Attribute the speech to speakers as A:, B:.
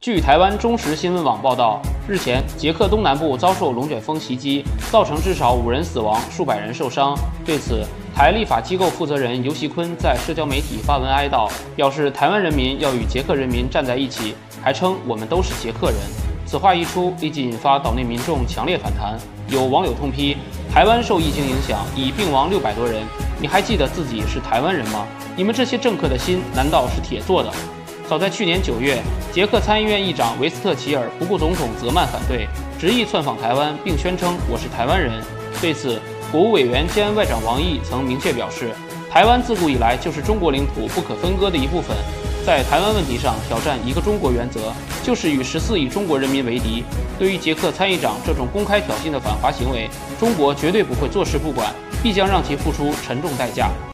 A: 据台湾中时新闻网报道，日前，捷克东南部遭受龙卷风袭击，造成至少5人死亡，数百人受伤。对此，台立法机构负责人游锡堃在社交媒体发文哀悼，表示台湾人民要与捷克人民站在一起，还称我们都是捷克人。此话一出，立即引发岛内民众强烈反弹。有网友痛批：台湾受疫情影响，已病亡600多人，你还记得自己是台湾人吗？你们这些政客的心难道是铁做的？早在去年9月，捷克参议院议长维斯特齐尔不顾总统责骂反对，执意窜访台湾，并宣称我是台湾人。对此，国务委员兼外长王毅曾明确表示，台湾自古以来就是中国领土不可分割的一部分，在台湾问题上挑战一个中国原则，就是与14亿中国人民为敌。对于捷克参议长这种公开挑衅的反华行为，中国绝对不会坐视不管，必将让其付出沉重代价。